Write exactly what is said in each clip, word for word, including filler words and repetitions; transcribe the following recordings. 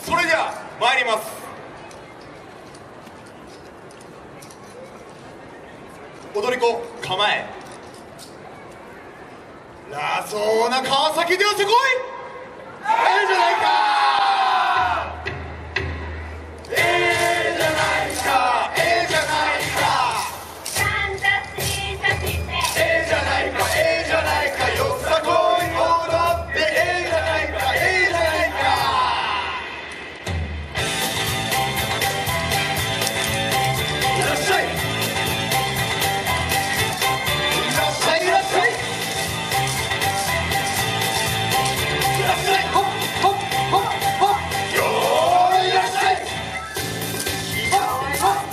それでは参ります。踊り子構え、ラそうな川崎でよせこい。ええじゃないか、ええじゃないか、ええじゃないか、ええじゃないか、ええじゃないか、よさこい踊ってええじゃないか、ええじゃないか。いらっしゃい、いらっしゃい、いらっしゃい、いらっしゃい、ほっほっほっほっ、よーい、いらっしゃい、ほっほっほっ、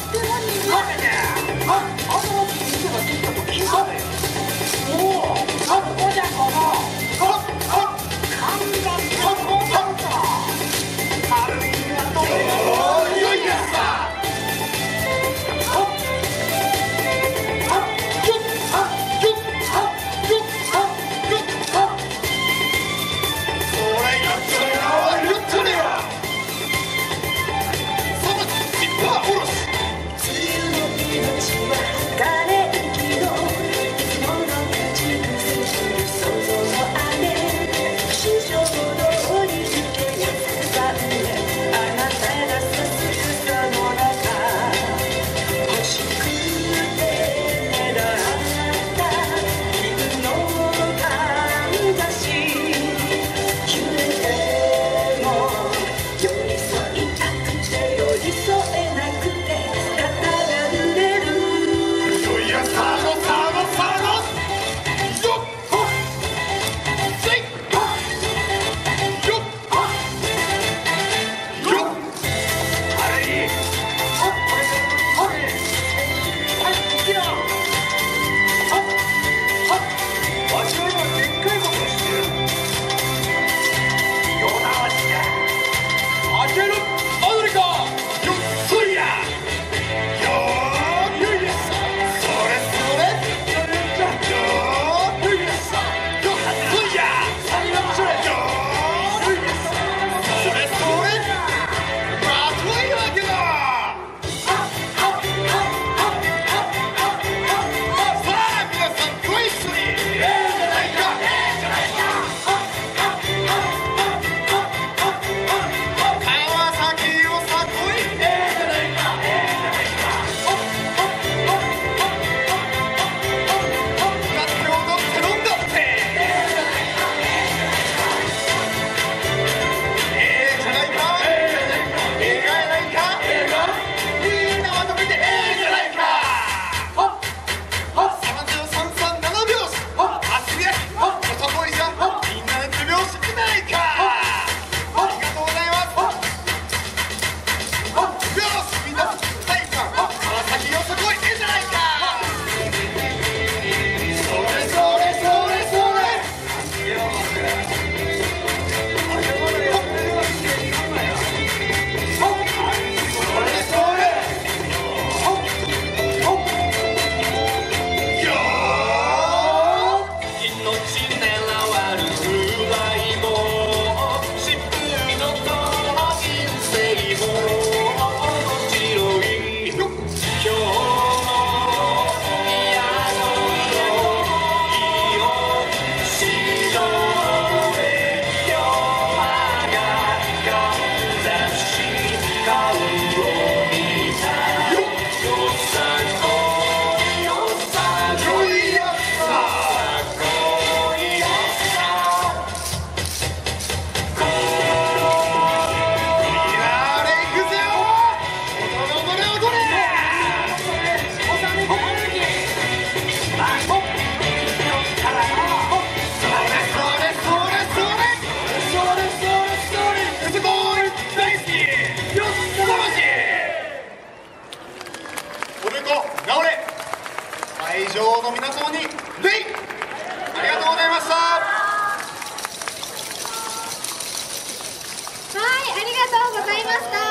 会場の皆様に礼、ありがとうございました。 はい、ありがとうございました。